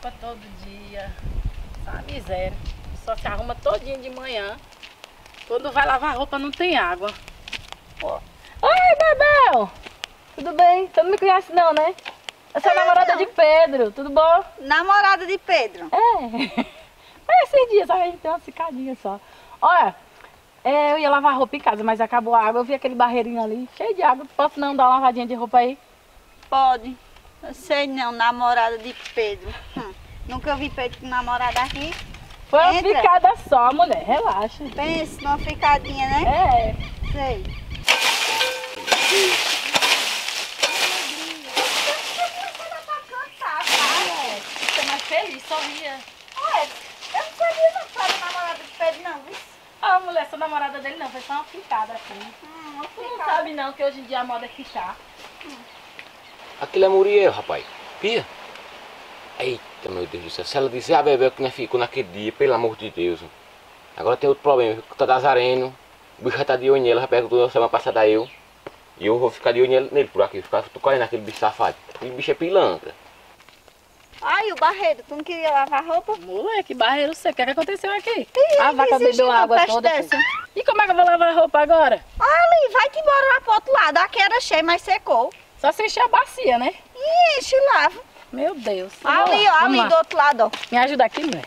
roupa todo dia. Essa miséria. Só se arruma todinho de manhã. Quando vai lavar roupa não tem água. Ó. Oi, Bebel! Tudo bem? Você não me conhece não, né? Eu sou a namorada de Pedro, tudo bom? Namorada de Pedro? É. Mas esses dias, só que a gente tem uma cicadinha só. Olha, eu ia lavar roupa em casa, mas acabou a água. Eu vi aquele barreirinho ali, cheio de água. Posso não dar uma lavadinha de roupa aí? Pode. Eu sei não, namorada de Pedro. Nunca vi Pedro com namorada aqui. Foi uma Entra. ficada só, mulher, relaxa. Pense numa ficadinha, né? É. Sei. Fica mais feliz, sorria. Ué, eu não sabia não que era namorada de Pedro não, viu? Ah, mulher, sou namorada dele não, foi só uma ficada assim. Uma Tu não ficada. sabe não que hoje em dia a moda é ficar. Aquilo é Muriel, rapaz. Pia? Eita, meu Deus do céu. Se ela dizer a Bebel que não ficou naquele dia, pelo amor de Deus. Agora tem outro problema. Tá Nazareno. O bicho já tá de olho nele. Já perguntou semana passada eu. E eu vou ficar de olho nele por aqui. Ficar correndo aquele bicho safado. Aquele bicho é pilantra. Ai, o Barreiro, tu não queria lavar roupa? Moleque, barreiro seco, o que é que aconteceu aqui? Ih, A vaca existe bebeu uma água peste toda. dessa. E como é que eu vou lavar a roupa agora? Ali, vai-te embora lá pro outro lado. Aqui era cheio, mas secou. Só se encher a bacia, né? E enche e lava. Meu Deus. Ali, ó, Vamos ali lá. do outro lado, ó. Me ajuda aqui, mulher.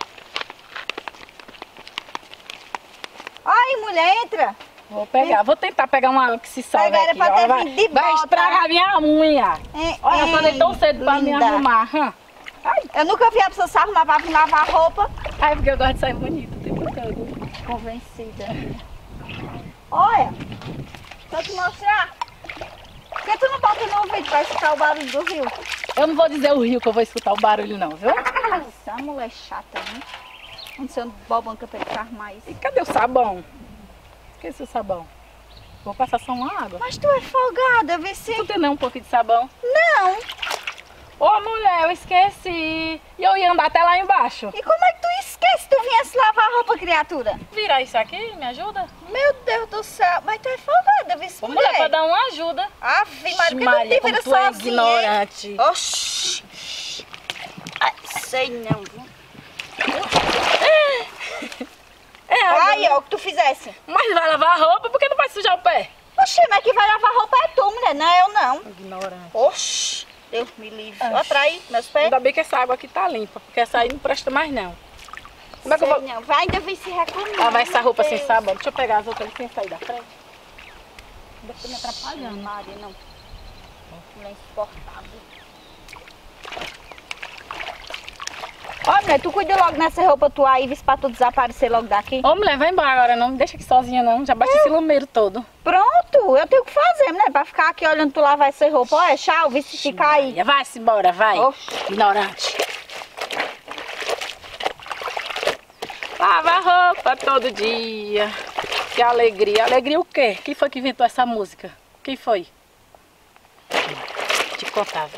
Ai, mulher, entra. Vou pegar, vou tentar pegar uma água que se salve Pega, era aqui. pra Ó, ter vai, vindo de vai bota. estragar minha unha. Olha, eu acordei tão cedo pra me linda. arrumar. Ai, Eu nunca vi a pessoa se arrumar pra vir lavar roupa. ai, porque eu gosto de sair bonita o tempo todo. Convencida. Olha, pra te mostrar. Por que tu não bota no vídeo pra escutar o barulho do rio? Eu não vou dizer o rio que eu vou escutar o barulho não, viu? Essa mulher chata, né? Não sei onde bobão que eu tenho que arrumar isso. E cadê o sabão? Esqueci o sabão. Vou passar só uma água. Mas tu é folgada, vê se... Tu tem não um pouquinho de sabão? Não. Ô, mulher, eu esqueci. E eu ia andar até lá embaixo. E como é que tu esquece que tu viesse lavar a roupa, criatura? Virar isso aqui, me ajuda? Meu Deus do céu. Mas tu é folgada, vê se Ô, mulher, pra mulher. dar uma ajuda. Ave Maria, por que tu Maria, te como vira tu é sozinha, hein? ignorante. Oxi. Ai, sei não, viu? É, Aí, ó, o que tu fizesse. mas vai lavar a roupa, por que não vai sujar o pé? Oxi, mas que vai lavar roupa é tu, mulher, não é eu não. Ignorante. Oxi, Deus me livre. Oxi. Ó, pra aí, meus pés. Ainda bem que essa água aqui tá limpa, porque essa aí não presta mais não. Como é que eu vou Não, vai ainda vir se reclamar. lavar essa roupa sem Deus. sabão? Deixa eu pegar as outras sem sair da frente. Ainda tô me atrapalhando. Maria, não. Não é insuportável. Ó, mulher, tu cuida logo nessa roupa tua aí, vê se pra tu desaparecer logo daqui. Ô, mulher, vai embora agora, não me deixa aqui sozinha não. Já bate esse lumeiro todo. Pronto, eu tenho o que fazer, mulher, pra ficar aqui olhando tu lavar essa roupa. Olha, tchau, vê se ficar aí. Maria, vai-se embora, vai. Oxi. Ignorante. Lava a roupa todo dia. Que alegria. Alegria o quê? Quem foi que inventou essa música? Quem foi? Te contava.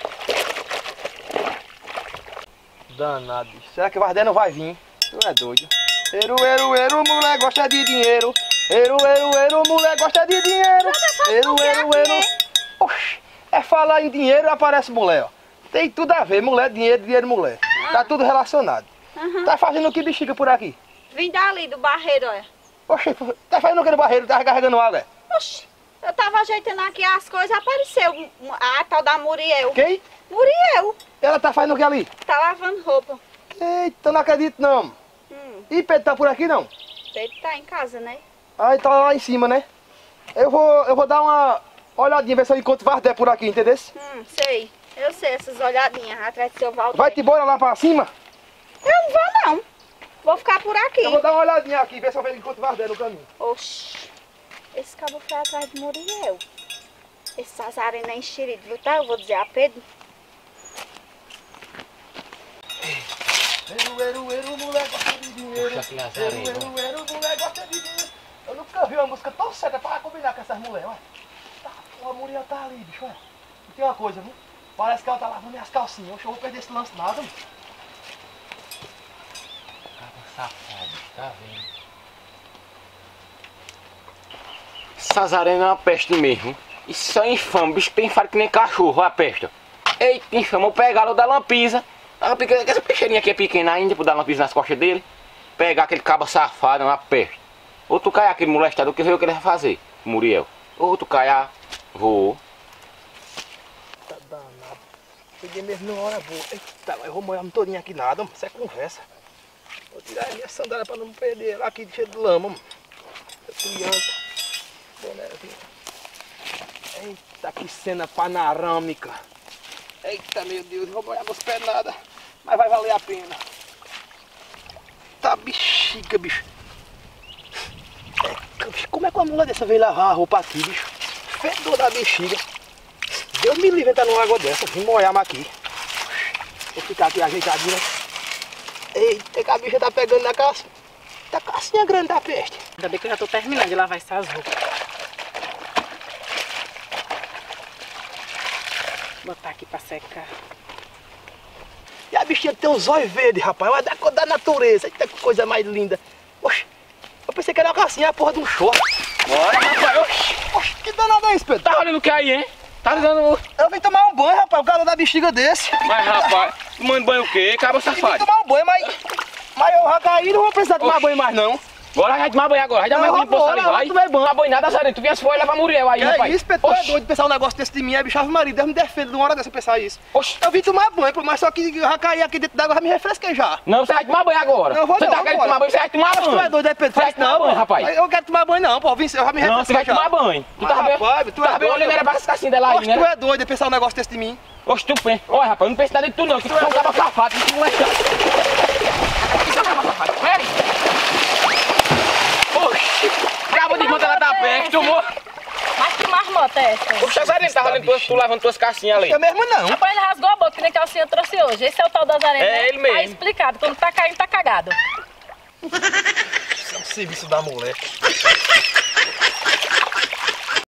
Danado. Será que o Vardé não vai vir? Tu é doido. Eru, mulher gosta de dinheiro. Eru, mulher gosta de dinheiro. Eru. Oxi, é falar em dinheiro e aparece mulher, ó. Tem tudo a ver, mulher, dinheiro, mulher. Tá tudo relacionado. Tá fazendo o que bexiga por aqui? Vim dali do barreiro, olha. Oxi, tá fazendo o que no barreiro? Tá carregando água, é? Oxi, eu tava ajeitando aqui as coisas, apareceu a tal da Muriel. Quem? Muriel, Ela tá fazendo o que ali? tá lavando roupa. Eita, não acredito não. E Pedro tá por aqui não? Ele tá em casa, né? Aí tá lá em cima, né? Eu vou dar uma olhadinha, ver se eu encontro Vardé por aqui, entendeu? Sei. Eu sei essas olhadinhas atrás do seu Valdir. Vai-te embora lá pra cima. Eu não vou, não. Vou ficar por aqui. Eu vou dar uma olhadinha aqui, ver se eu encontro Vardé no caminho. Oxi. Esse cabo foi atrás de Muriel. Esse Sazareno é enxerido, viu? Tá? Eu vou dizer a Pedro. Eru, mulher gosta de dinheiro. Puxa, que Nazareno. Eru, mulher gosta de dinheiro. Eu nunca vi uma música tão certa pra combinar com essas mulheres, olha. Tá, a Muriel tá ali, bicho, olha. E tem uma coisa, viu? Parece que ela tá lavando minhas calcinhas. Oxe, eu vou perder esse lance nada, mano. Safado, tá vendo? Sazareno é uma peste mesmo. Isso é infame, bicho tem faro que nem cachorro, a peste. Eita, infame, eu pegar o da Lampisa. Essa peixeirinha aqui é pequena ainda, pra dar uma pisa nas costas dele. Pegar aquele cabo safado, uma peste. Outro caiá, aquele molestador, que veio o que ele vai fazer, Muriel. Outro caiá, voou. Tá danado. Peguei mesmo na hora boa. Eita, eu vou molhar todinho aqui nada, mano. Isso é conversa. Vou tirar a minha sandália pra não perder ela aqui cheio de lama, mano. Criança. Eita, que cena panorâmica. Eita, meu Deus, vou molhar meus pés nada. Mas vai valer a pena. Tá bexiga, bicho. Como é que uma mulher dessa veio lavar a roupa aqui, bicho? Fedor da bexiga. Deus me livre entrar numa água dessa. Vim molhar aqui. Vou ficar aqui ajeitadinho, né? Eita, que a bicha tá pegando na calça. Tá calcinha grande da peste. Ainda bem que eu já tô terminando de lavar essas roupas. Vou botar aqui pra secar. E a bichinha tem os olhos verdes, rapaz. Olha da cor da natureza. Eita, que coisa mais linda. Oxi, eu pensei que era uma calcinha, a porra de um short. Bora, rapaz. Oxi. Oxi, que danada é isso, Pedro? Tá olhando o que aí, hein? Tá dando... Eu vim tomar um banho, rapaz. O cara da bexiga desse. Mas, rapaz, tomando banho o quê? Cabo Eu vim safado. tomar um banho, mas eu já caí, não vou precisar tomar Oxi. banho mais, não. Bora, vai tomar banho agora. Vai dar mais banho pro ali, vai. Tomar banho. Tomar banho nada, Zareno. Tu viesse fora e levar Muriel aí, Que rapaz. isso, Pedro? Tu é Oxi. doido de pensar um negócio desse de mim. É bicho Ave Maria. Deus me defenda de uma hora dessa pensar isso. Oxi. Eu vim tomar banho, pô, mas só que eu já caí aqui dentro d'água, já me refresquei já. Não, você vai tomar banho agora. Não, eu vou você não, tá querendo vambora. tomar banho, você vai tomar banho. Tu é doido, é Pedro? Vai Faz tomar não, banho, pô. rapaz. Eu quero tomar banho não, pô. Eu já me Não, refresquei você vai já. tomar banho. Tu Mas, tava bem... rapaz, tu é tava bem doido. olhando era pra essa cassinha dela aí, Oxe, né? tu é doido de pensar um negócio desse de mim. Oxe, tu pensa. Olha, rapaz, eu não penso nada de tu não, que tu é um cabo safado, tu não é chato. Oxi, acaba de conta ela da peste, tomou. Mas que marmota é essa? O Zareno tá tu lavando tuas cassinhas ali. Eu mesmo não. Rapaz, ele rasgou a boca, que nem que a calcinha trouxe hoje. Esse é o tal da Zareno, É né? ele mesmo. Tá explicado, quando tá caindo, tá cagado. Isso é um serviço da mulher.